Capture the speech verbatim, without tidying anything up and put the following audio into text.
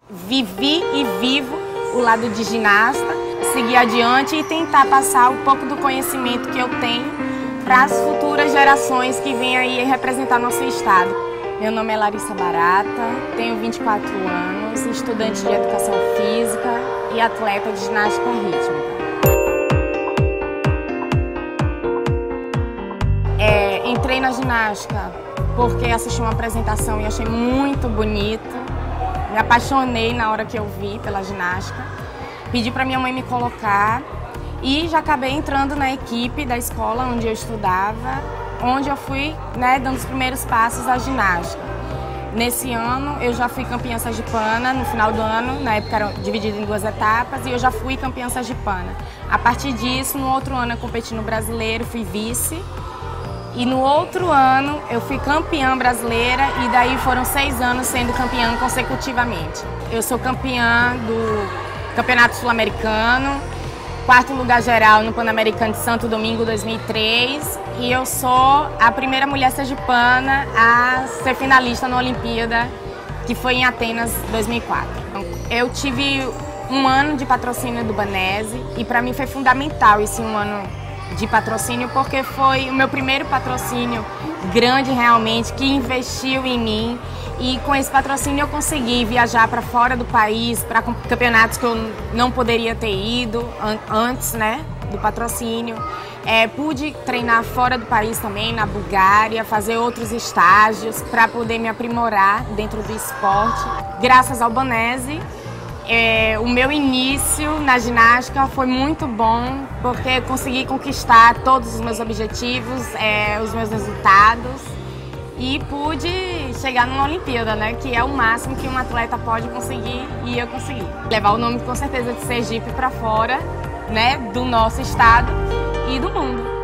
Vivi e vivo o lado de ginasta, seguir adiante e tentar passar um pouco do conhecimento que eu tenho para as futuras gerações que vêm aí representar nosso estado. Meu nome é Larissa Barata, tenho vinte e quatro anos, estudante de educação física e atleta de ginástica rítmica. É, entrei na ginástica porque assisti uma apresentação e achei muito bonito. Me apaixonei na hora que eu vi pela ginástica. Pedi para minha mãe me colocar e já acabei entrando na equipe da escola onde eu estudava, onde eu fui, né, dando os primeiros passos à ginástica. Nesse ano eu já fui campeã sergipana, no final do ano, na época era dividido em duas etapas, e eu já fui campeã sergipana. A partir disso, no outro ano eu competi no brasileiro, fui vice. E no outro ano eu fui campeã brasileira e daí foram seis anos sendo campeã consecutivamente. Eu sou campeã do Campeonato Sul-Americano, quarto lugar geral no Pan-Americano de Santo Domingo dois mil e três e eu sou a primeira mulher sergipana a ser finalista na Olimpíada, que foi em Atenas dois mil e quatro. Eu tive um ano de patrocínio do Banese e para mim foi fundamental esse um ano de patrocínio, porque foi o meu primeiro patrocínio grande realmente, que investiu em mim, e com esse patrocínio eu consegui viajar para fora do país, para campeonatos que eu não poderia ter ido an antes, né, do patrocínio. É, pude treinar fora do país também, na Bulgária, fazer outros estágios para poder me aprimorar dentro do esporte. Graças ao Banese, É, o meu início na ginástica foi muito bom, porque consegui conquistar todos os meus objetivos, é, os meus resultados, e pude chegar numa Olimpíada, né, que é o máximo que um atleta pode conseguir, e eu consegui. Levar o nome com certeza de Sergipe para fora, né, do nosso estado e do mundo.